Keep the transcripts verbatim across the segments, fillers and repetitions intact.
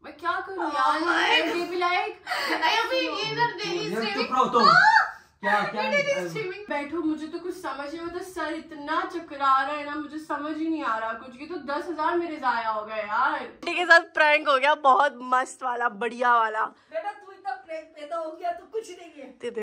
मैं क्या करूं यार? मैं भी लाइक अभी ये ना डेली स्ट्रीमिंग क्या क्या स्ट्रीमिंग बैठो, मुझे तो कुछ समझ नहीं आता, सर इतना चकरा रहा है ना, मुझे समझ ही नहीं आ रहा कुछ। ये तो दस हजार मेरे जाया हो गए यार। के साथ प्रैंक हो गया बहुत मस्त वाला, बढ़िया वाला। बेटा तू इतना प्रैंक पैदा हो गया तो कुछ नहीं है।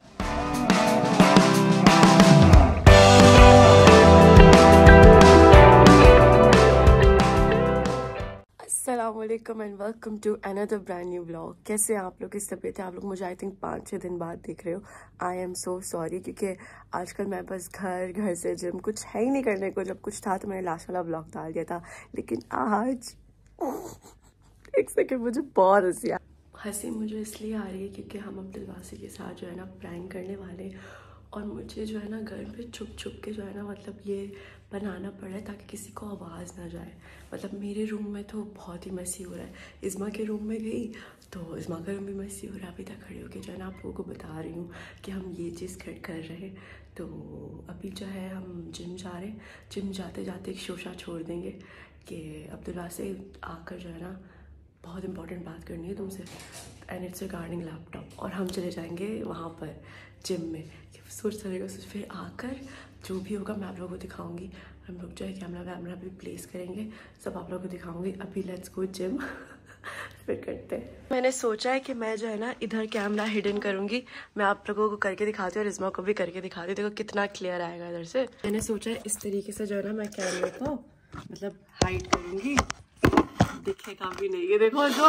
अस्सलामुअलैकुम and welcome to another brand new vlog. कैसे हैं आप लोग? किस तबीयत है आप लोग? मुझे आई थिंक पाँच छः दिन बाद देख रहे हो। आई एम सो सॉरी, क्योंकि आजकल मैं बस घर घर से जिम, कुछ है ही नहीं करने को। जब कुछ था तो मैंने लास्ट वाला व्लॉग डाल दिया था, लेकिन आज एक सेकेंड, मुझे बहुत हंसी आ हंसी मुझे इसलिए आ रही है क्योंकि हम अब्दुल वासी के साथ जो है ना प्रैंक करने वाले, और मुझे जो है ना घर पे छुप छुप के जो है ना मतलब ये बनाना पड़ा है ताकि किसी को आवाज़ ना जाए। मतलब मेरे रूम में तो बहुत ही मैसी हो रहा है, इस्मा के रूम में गई तो इस्मा का रूम भी मैसी हो रहा है। अभी तक खड़े होकर जो है ना आप लोगों को बता रही हूँ कि हम ये चीज़ कर कर रहे हैं। तो अभी जो है हम जिम जा रहे हैं, जिम जाते जाते एक शोशा छोड़ देंगे कि अब्दुल वासी आकर जो है ना बहुत इंपॉर्टेंट बात करनी है तुमसे, एंड इट्स रिगार्डिंग लैपटॉप। और हम चले जाएंगे वहाँ पर जिम में, सोच चलेगा। फिर आकर जो भी होगा मैं आप लोगों को दिखाऊंगी। हम लोग जो है कैमरा वैमरा भी प्लेस करेंगे, सब आप लोगों को दिखाऊंगी। अभी लेट्स गो जिम फिर करते हैं। मैंने सोचा है कि मैं जो है ना इधर कैमरा हिडन करूंगी, मैं आप लोगों को करके दिखाती हूँ और इस्मा को भी करके दिखाती हूँ। देखो कितना क्लियर आएगा इधर से। मैंने सोचा है इस तरीके से जो है ना मैं कैमरे को मतलब हाइड करूंगी, दिखेगा भी नहीं। ये देखो जो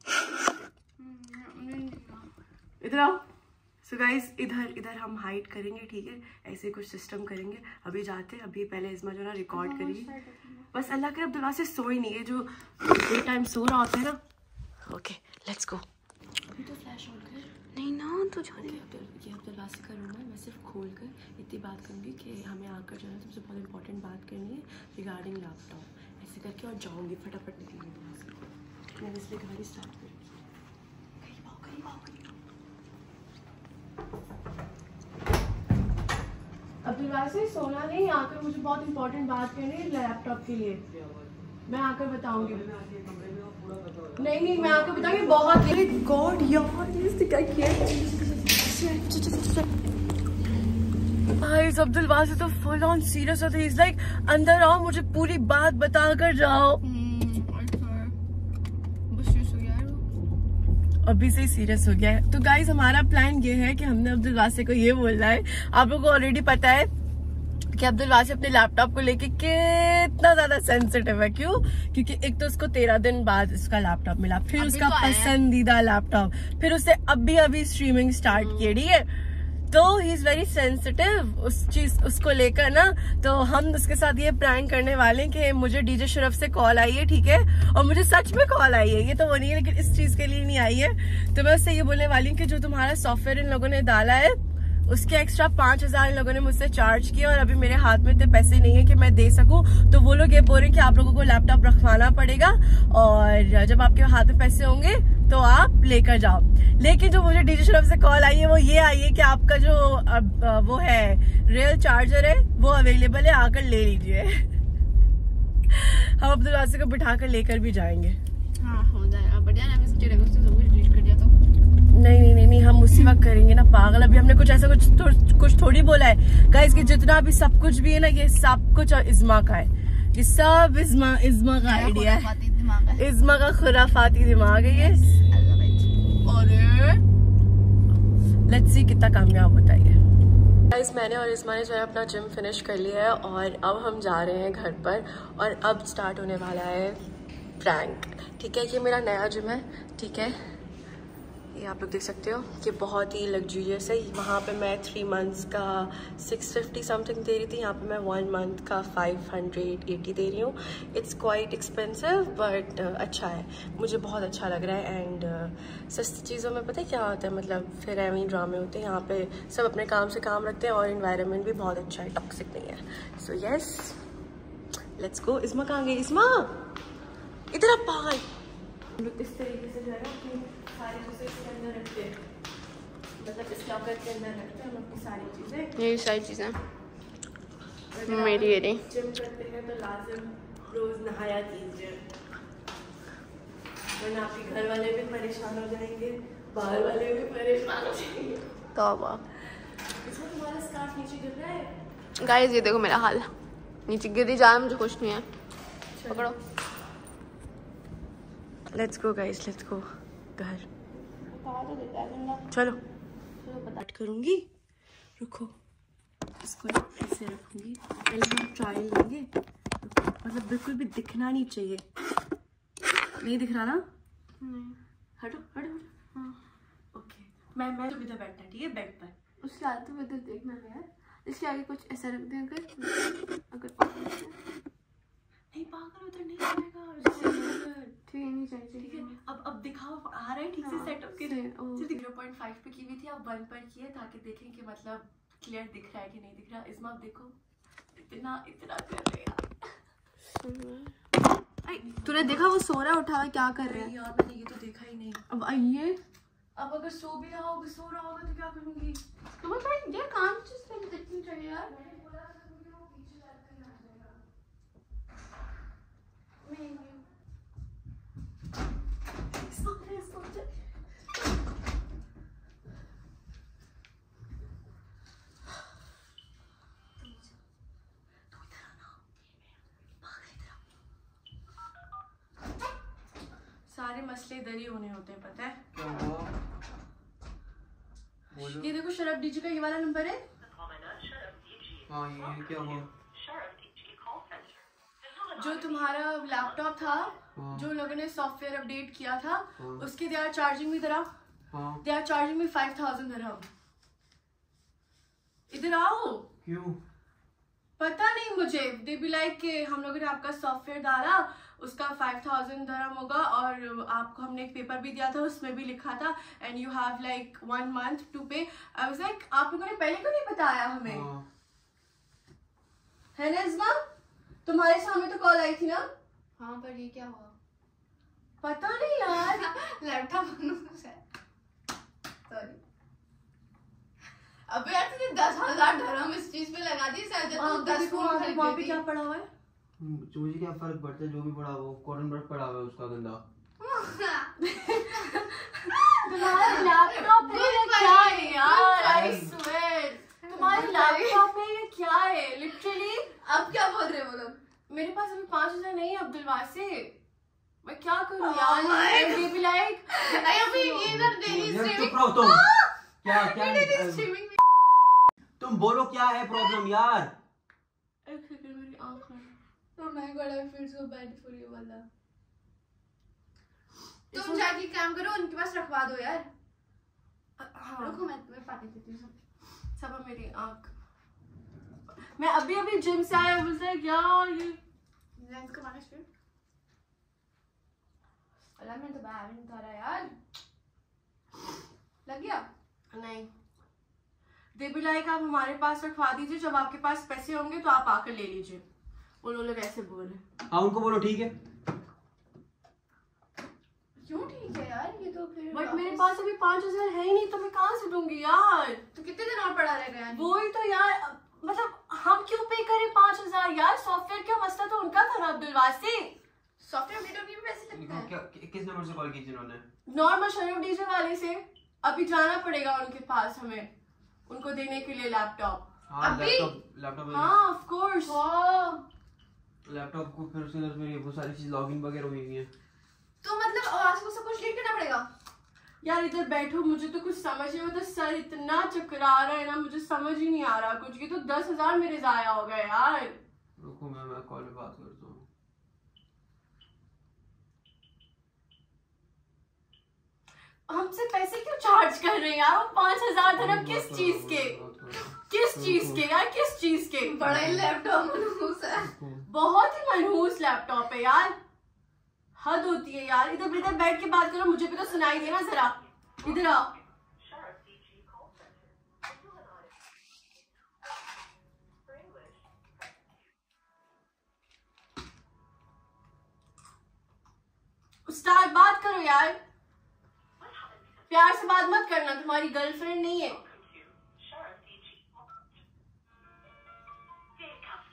इधर आओ। सो गाइज इधर इधर हम हाइड करेंगे, ठीक है? ऐसे कुछ सिस्टम करेंगे। अभी जाते हैं, अभी पहले इस्मा जो ना रिकॉर्ड करेगी। बस अल्लाह करे अब्दुल वासी सोई नहीं है, जो डे टाइम सो रहा होता है ना। Okay let's go. अभी तो फ्लैश ऑन कर नहीं ना तो जाने। ये अब्दुल वासी का रूम है। मैं सिर्फ खोल कर इतनी बात करूँगी कि हमें आकर जो है तुमसे बहुत इंपॉर्टेंट बात करनी है रिगार्डिंग लैपटॉप। ऐसे करके और जाऊँगी फटाफट निकलूँगी। मैंने इसलिए गाड़ी स्टार्ट करी। कहीं आओ कहीं आओ कहीं। अब्दुल वासी सोना नहीं, आकर मुझे बहुत इंपॉर्टेंट बात करनी है लैपटॉप के लिए। मैं आकर बताऊंगी। नहीं नहीं मैं आकर बताऊंगी। बहुत गॉड यार भाई अब्दुल वासी तो फुल ऑन सीरियस होते हैं। इज लाइक अंदर आओ, मुझे पूरी बात बता कर जाओ। अभी से ही सीरियस हो गया है। तो गाइज हमारा प्लान ये है कि हमने अब्दुल वासी को ये बोलना है। आप लोगों को ऑलरेडी पता है कि अब्दुल वासी अपने लैपटॉप को लेके कितना ज्यादा सेंसिटिव है। क्यों? क्योंकि एक तो उसको तेरह दिन बाद उसका लैपटॉप मिला, फिर उसका तो पसंदीदा लैपटॉप, फिर उससे अभी अभी स्ट्रीमिंग स्टार्ट की, ठीक है? तो ही इज वेरी सेंसिटिव उस चीज उसको लेकर ना। तो हम उसके साथ ये प्रैंक करने वाले हैं कि मुझे डीजे शरफ से कॉल आई है, ठीक है? और मुझे सच में कॉल आई है, ये तो वो नहीं है, लेकिन इस चीज के लिए नहीं आई है। तो मैं उससे ये बोलने वाली हूँ कि जो तुम्हारा सॉफ्टवेयर इन लोगों ने डाला है उसके एक्स्ट्रा पांच हजार इन लोगों ने मुझसे चार्ज किया, और अभी मेरे हाथ में इतने पैसे नहीं है कि मैं दे सकूं। तो वो लोग ये बोल रहे हैं कि आप लोगों को लैपटॉप रखवाना पड़ेगा, और जब आपके हाथ में पैसे होंगे तो आप लेकर जाओ। लेकिन जो मुझे डीजे शरफ से कॉल आई है वो ये आई है कि आपका जो अब वो है रियल चार्जर है वो अवेलेबल है, आकर ले लीजिए। हम अब्दुल वासी को बिठा कर लेकर भी जाएंगे। हाँ हो जाएगा, बढ़िया ना। मैं सब कुछ डिलीट कर दिया तो नहीं नहीं नहीं नहीं हम उसी वक्त करेंगे ना पागल। अभी हमने कुछ ऐसा कुछ थो, कुछ थोड़ी बोला है गाइस कि जितना भी सब कुछ भी है ना ये सब कुछ इस्मा का है। ये सब इस्मा इस्मा का आइडिया है, इस्मा का खुराफाती दिमाग है ये। और लेट्स सी कितना कामयाब होता है ये। गाइस मैंने और इस्मा ने जो है अपना जिम फिनिश कर लिया है, और अब हम जा रहे हैं घर पर, और अब स्टार्ट होने वाला है प्रैंक, ठीक है? ये मेरा नया जिम है, ठीक है? ये आप लोग देख सकते हो कि बहुत ही लग्जूरियस है। वहाँ पे मैं थ्री मंथ्स का सिक्स फिफ्टी समथिंग दे रही थी, यहाँ पे मैं वन मंथ का फाइव हंड्रेड एटी दे रही हूँ। इट्स क्वाइट एक्सपेंसिव बट अच्छा है, मुझे बहुत अच्छा लग रहा है। एंड uh, सस्ती चीज़ों में पता है क्या होता है, मतलब फिर एवं ड्रामे होते हैं। यहाँ पे सब अपने काम से काम रखते हैं, और इन्वायरमेंट भी बहुत अच्छा है, टॉक्सिक नहीं है। So yes let's go. Isma कहाँ गई? इस्मा इधर आप पागल। इस तरीके से जो है ना अपनी सारी चीज़ें इसके अंदर रखते हैं, मतलब इस लॉकर के अंदर रखते हैं हम अपनी सारी चीज़ें। यही सारी चीज़ें मेरी ये जिम करते हैं तो लाजिम रोज़ नहाया कीजिए। वरना आपके घर वाले भी परेशान हो जाएंगे, बाहर वाले भी परेशान हो जाएंगे। तौबा। इसमें तुम्हारा स्कार्फ नीचे गिर रहा है। गाइस ये देखो मेरा हाल, नीचे गिर जाए मुझे कुछ नहीं है। पकड़ो। Let's go guys, let's go घर। चलो बात करूंगी, रुको इसको ऐसे रखूंगी, पहले हम ट्रायल लेंगे। मतलब बिल्कुल भी दिखना नहीं चाहिए, नहीं दिख रहा ना? नहीं। हटो हटो। हाँ ओके, मैं मैं तो इधर बैठना, ठीक है, बेड पर। उसके आगे तो इधर देखना नहीं है, इसके आगे कुछ ऐसा रख दें अगर अगर पागल नहीं, पागल उधर नहीं जाएगा, ठीक नहीं चाहिए। ठीक है, अब अब दिखाओ आ रहा है ठीक से सेटअप के लिए। ज़ीरो पॉइंट फाइव पे की हुई थी, अब वन पर किए ताकि देखें कि मतलब क्लियर दिख रहा है कि नहीं दिख रहा। इसमें आप देखो इतना इतना कर रहे हैं। तूने देखा वो सो रहा उठा क्या कर रहा है? यार मैंने ये तो देखा ही नहीं। अब आइए, अब अगर सो भी रहा होगा, सो रहा होगा तो क्या करूंगी? तुम्हें ये काम चीज देखनी चाहिए यार। सारे मसले इधर ही होने होते हैं, पता है? क्या हुआ? ये देखो शरफ डीजी का ये वाला नंबर है। हाँ ये क्या हुआ? जो तुम्हारा लैपटॉप था, हाँ। जो लोगों ने सॉफ्टवेयर अपडेट किया था, हाँ। उसके दे आर चार्जिंग मी तरह हाँ। They are charging me five thousand दरहम। इधर आओ। क्यों? पता नहीं मुझे, दे बी लाइक कि हम लोगों ने आपका सॉफ्टवेयर डाला, उसका फाइव थाउजेंड दरहम होगा, और आपको हमने एक पेपर भी दिया था, उसमें भी लिखा था and you have like one month to pay. I was like आप लोगों ने पहले क्यों नहीं बताया हमें? हाँ। है ना इस्मा, तुम्हारे सामने तो कॉल आई थी ना? हाँ पर ये क्या हुआ? पता नहीं यार। Laptop sorry. अबे यार तूने दस हजार दरहम इस चीज पे लगा दी, शायद तू दस फोन खरीद वहाँ पे क्या पड़ा हुआ है? मुझे क्या फर्क पड़ता है, जो भी पड़ा वो कॉटन बर्ड पड़ा हुआ है उसका गंदा। तुम्हारा लैपटॉप में ये क्या है यार? आई स्वेयर तुम्हारे लैपटॉप में ये क्या है? लिटरली अब क्या बोल रहे वो लोग? मेरे पास अभी पाँच हजार नहीं है अब्दुल वासे, मैं क्या करूँ यार? ये भी लाइक अभी ये ना डेली स्ट्रीमिंग। चुप रहो तुम। क्या क्या डेली स्ट्रीमिंग। तुम बोलो क्या है प्रॉब्लम यार? एक सेकंड मेरी आंख में। Oh my god, I feel so bad for you वाला। तुम जाके काम करो, उनके पास रखवा दो यार। हाँ। रुको मैं तुम्हें पानी देती हूँ। सब सब मेरी आंख, मैं अभी अभी जिम से आया, बोलता है क्या ये लेंस का मालिश फिर। अल्लाह मैं तो बाहर नहीं उतारा यार। लग गया? नहीं, दे भी लाइक आप हमारे पास रखवा दीजिए, जब आपके पास पैसे होंगे तो आप आकर ले लीजिए। वो लोग ऐसे बोल रहे। हाँ उनको बोलो ठीक है। क्यों ठीक है यार? ये तो फिर बट मेरे पास अभी पाँच हजार है ही नहीं, तो मैं कहाँ से दूंगी यार? तो कितने दिन और पड़ा रहेगा यार? वो ही तो यार, मतलब हम क्यों पे करें पाँच हजार यार? सॉफ्टवेयर का मसला तो उनका था ना अब्दुल वासी। सॉफ्टवेयर अपडेट भी पैसे लगते हैं। क्या किस नंबर से कॉल की जिन्होंने? नॉर्मल शरीफ डीजे वाले से। अभी जाना पड़ेगा उनके पास हमें, उनको देने के लिए लैपटॉप। हाँ अभी? लैपटॉप लैपटॉप हाँ ऑफ कोर्स। लैपटॉप को फिर उसके अंदर मेरी वो सारी चीज लॉगिन वगैरह हुई हुई है। तो मतलब आज को सब कुछ डिलीट करना पड़ेगा यार? इधर बैठो, मुझे तो कुछ समझ नहीं, मतलब सर इतना चकरा रहा है ना, मुझे समझ ही नहीं आ रहा कुछ। ये तो दस हजार मेरे जाया हो गए यार। रुको मैं मैं कॉल पे बात करता हूँ। हमसे पैसे क्यों चार्ज कर रहे हैं यार? वो पाँच हजार धर्म किस चीज के? किस चीज के यार? किस चीज के? बड़ा ही लैपटॉप मनहूस है, बहुत ही मनहूस लैपटॉप है यार, हद होती है यार। इधर इधर बैठ के बात करो, मुझे भी तो सुनाई देना जरा। इधर आओ। स्टार्ट बात करो यार, प्यार से बात मत करना, तुम्हारी गर्लफ्रेंड नहीं है।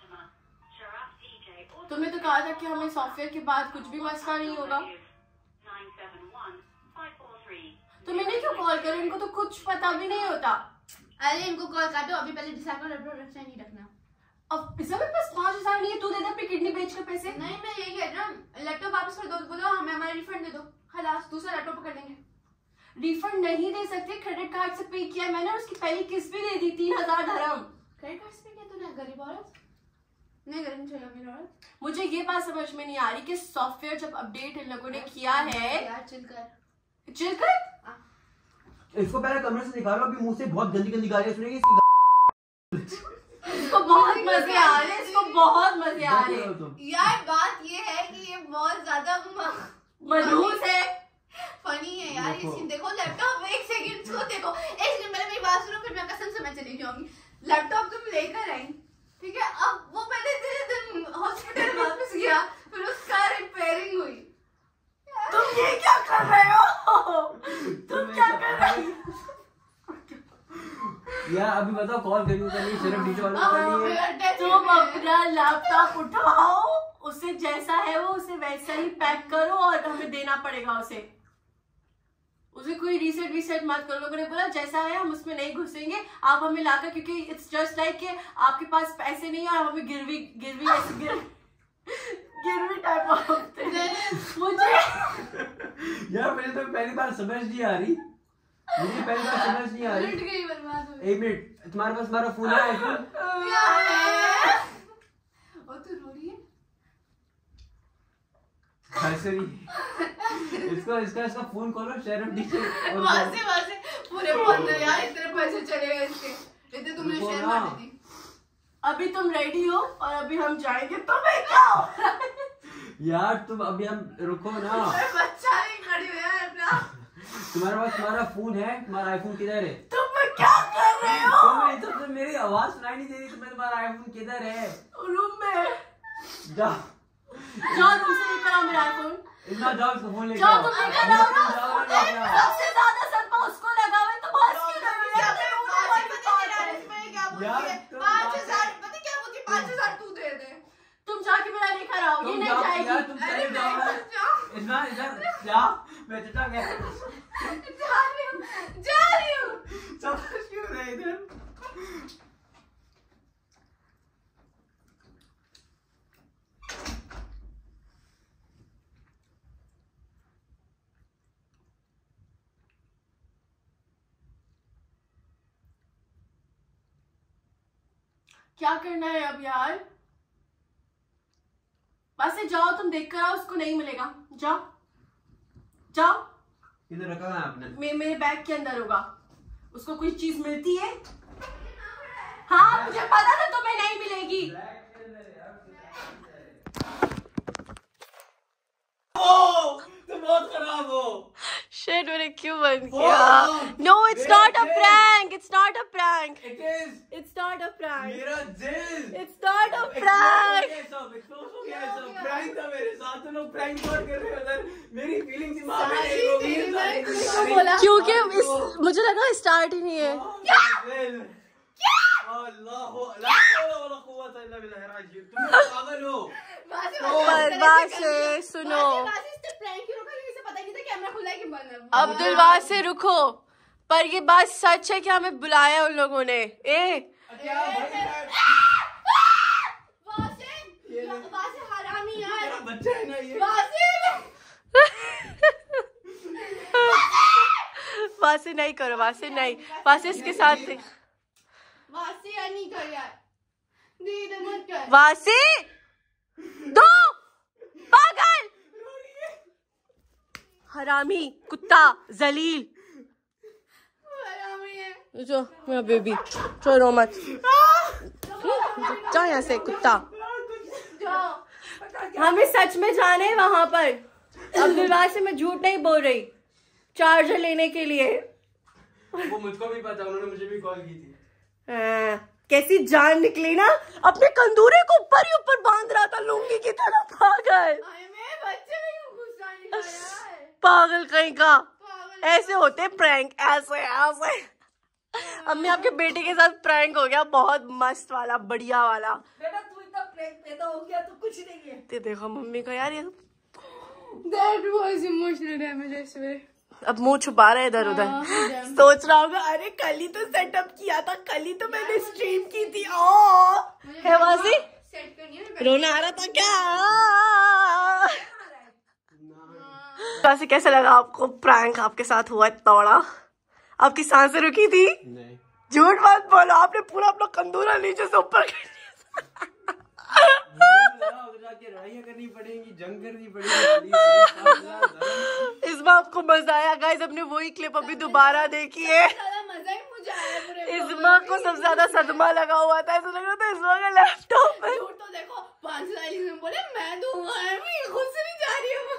तुमने तो कहा था कि हमें सॉफ्टवेयर के बाद कुछ भी मसला नहीं होगा। तो मैंने क्यों कॉल करा? इनको तो कुछ पता भी नहीं होता। अरे इनको कॉल कर दो अभी, पहले डिसाइड करो लैपटॉप रखना नहीं रखना। अब इस मेरे पास पाँच हजार नहीं है, तू दे दे अपनी किडनी बेच के पैसे। नहीं मैं यही कह रही हूँ, लैपटॉप वापस कर दो, बोलो हमें हमारा रिफंड दे दो, खलास दूसरा लैपटॉप पकड़ लेंगे। रिफंड नहीं दे सकते, क्रेडिट कार्ड से पे किया मैंने, उसकी पहली किस्त भी दे दी तीन हजार धर्म। क्रेडिट कार्ड से पे किया तूने? गरीब औरत नहीं, गरीब चाहिए मेरी औरत। मुझे ये बात समझ में नहीं आ रही कि सॉफ्टवेयर जब अपडेट इन लोगों ने किया है। यार चिल कर चिल कर। इसको पहले कमरे से निकालो, अभी मुंह से बहुत गंदी गंदी गालियां सुनेगी। इसको बहुत मजे आ रहे हैं, इसको बहुत मजे आ रहे हैं। यार बात ये है कि ये बहुत ज्यादा मनहूस है, फनी है यार। इसकी देखो लैपटॉप, एक सेकंड इसको देखो, एक सेकंड पहले मेरी बात सुनो, फिर मैं कसम से मैं चली जाऊंगी। लैपटॉप तुम लेकर आई, ठीक है, अब वो पहले तेरे दिन हॉस्पिटल वापस गया, फिर उसका रिपेयरिंग हुई। तुम ये क्या कर रहे हो? तुम क्या कर रहे हो? यार अभी बताओ, कॉल करी करनी, सिर्फ डीजे वालों को करनी है। तुम अपना लैपटॉप उठाओ, उसे जैसा है वो उसे वैसा ही पैक करो और हमें देना पड़ेगा उसे। उसे कोई रीसेट वीसेट मत करो। लोगों ने बोला जैसा है हम उसमें नहीं घुसेंगे, आप हमें लाकर, क्योंकि इट्स जस्ट लाइक कि आपके पास पैसे नहीं है और हमें गिरवी गिरवी ऐसे गिर गिरवी टाइप होते हैं। मुझे यार मुझे तो पहली बार समझ नहीं आ रही, मुझे पहली बार समझ नहीं आ रही। गई बर्बाद हो गई। एक मिनट, तुम्हारे पास हमारा फोन है? आईफोन? ओ तू रो रही है? इसको इसका इसका फोन करो, शेयर डीजे वासे वासे पूरे बंद है यार, इतने पैसे चले गए इसके, इतने तुमने शेयर मार दी। अभी तुम रेडी हो और अभी हम जाएंगे, तुम्हें क्या हो रहा है? यार तुम अभी हम रुको ना, बच्चा नहीं खड़ी हो यार अपना। तुम्हारे पास तुम्हारा फोन है, तुम्हारा आईफोन किधर है? तुम क्या कर रहे हो? तुम्हें तो, तो मेरी आवाज सुनाई नहीं दे रही, तुम्हें तुम्हारा आईफोन किधर है? रूम में। जा जाओ रूम से लेकर आओ मेरा आईफोन। इतना जाओ, इसका फोन लेकर जाओ, तुम लेकर आओ ना। सबसे ज्यादा सदमा उसको लगा हुआ है, तो बस क्यों लग रही है? पाँच हजार पता क्या बोलती, पाँच हजार तू दे दे। तुम जाके मेरा लेकर आओ, ये नहीं जाएगी। तुम चले जाओ, इतना इधर जा, मैं चटा गया, जा रही हूँ जा रही हूँ। समझ क्यों रहे इधर? क्या करना है अब यार? बस से जाओ, तुम देख कर आओ, उसको नहीं मिलेगा। जाओ जाओ। इधर रखा है आपने? मे, मेरे बैग के अंदर होगा। उसको कोई चीज मिलती है? हाँ मुझे पता था तुम्हें नहीं मिलेगी। ओ, तुम बहुत खराब हो। Shit, मैंने क्यों बंद किया? No, it's not a prank. It's not a prank. It is. It's not a prank. मेरा दिल। It's not a prank. सब एक्सपोज हो गया, सब प्रैंक था मेरे साथ। तुम लोग प्रैंक कर रहे हो उधर, मेरी फीलिंग दिमाग में नहीं होगी। बोला क्योंकि इस, मुझे लगा स्टार्ट ही नहीं है। पागल हो। बर्बाद से सुनो, अब्दुलवा से रुको, पर ये बात सच है कि हमें बुलाया उन लोगों ने। ए हरामी यार, बच्चा है ना ये। वासे नहीं करो, वासे नहीं, वासे इसके साथ थे। वासे यार नहीं कर यार, दीदी मत कर। वासे दो, पागल, हरामी, कुत्ता, जलील। हरामी है। जो मेरा बेबी, छोड़ो मत, जाओ यहाँ से कुत्ता। हमें सच में जाना है वहां पर। अब्दुलवा से मैं झूठ नहीं बोल रही, चार्जर लेने के लिए। वो मुझको भी पता, उन्होंने मुझे भी कॉल की थी। आ, कैसी जान निकली ना, अपने कंदूरे को ऊपर ही ऊपर बांध रहा था लुंगी की तरह। पागल, पागल कहीं का। ऐसे होते प्रैंक, ऐसे ऐसे। अम्मी आपके बेटे के साथ प्रैंक हो गया, बहुत मस्त वाला, बढ़िया वाला। बेटा तू इतना प्रैंक पैदा हो गया तो कुछ नहीं है। ते देखो मम्मी को यार, ये That was emotional damage, I swear. अब मुंह छुपा रहे इधर उधर, सोच रहा होगा अरे कल ही तो सेटअप किया था, कल ही तो मैंने स्ट्रीम की थी। ओ है वासी रोना आ रहा था क्या? वासी कैसा लगा आपको प्रैंक आपके साथ हुआ इतना बड़ा? आपकी सांसें रुकी थी? नहीं। झूठ मत बोलो, आपने पूरा अपना कंदूरा नीचे से ऊपर कर दिया। लड़ाइयाँ करनी पड़ेगी, जंग करनी पड़ेगी। इसमें आपको मजा आया गाइस? अपने वही क्लिप अभी दोबारा देखी है। मजा ही मुझे आया पूरे। इसमा को सबसे ज्यादा सदमा लगा हुआ था, ऐसा लग रहा था इसमा का लैपटॉप है। झूठ तो देखो पांच साल में बोले मैं दूंगा, मैं खुद से नहीं जा रही हूँ।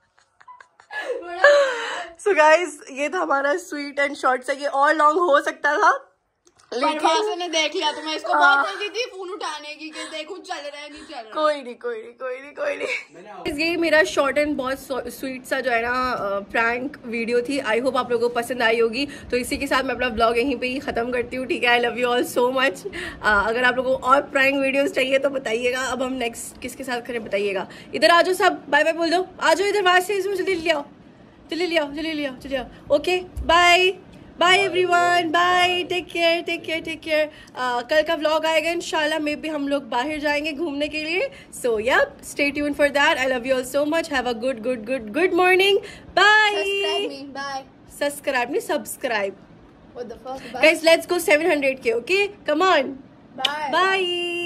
सो गाइस ये था हमारा स्वीट एंड शॉर्ट सा, ये और लॉन्ग हो सकता था लेकिन ने देख लिया तो मैं इसको बहुत जल्दी थी फोन उठाने की कि देखो चल रहा है नहीं चल रहा। कोई नहीं कोई नहीं कोई नहीं कोई नहीं ये मेरा शॉर्ट एंड बहुत स्वीट सा जो है ना प्रैंक वीडियो थी। आई होप आप लोगों को पसंद आई होगी। तो इसी के साथ मैं अपना ब्लॉग यहीं पे ही खत्म करती हूँ, ठीक है? I love you all so much. अगर आप लोगों को और प्रैंक वीडियोस चाहिए तो बताइएगा। अब हम नेक्स्ट किसके साथ करें बताइएगा। इधर आ जाओ सब, बाय बाय बोल दो, आ जाओ इधर वहां से, इसमें जल्दी ले आओ, जल्दी ले आओ, जल्दी ले आओ, चलिए आओ। Okay bye bye everyone, bye, take care take care take care. कल का व्लॉग आएगा इंशाल्लाह, मे बी हम लोग बाहर जाएंगे घूमने के लिए। So yeah stay tune for that. I love you all so much. Have a good good good good morning. Bye bye. Subscribe नहीं subscribe What the fuck? Guys, let's go seven hundred के। Okay come on, Bye. Bye.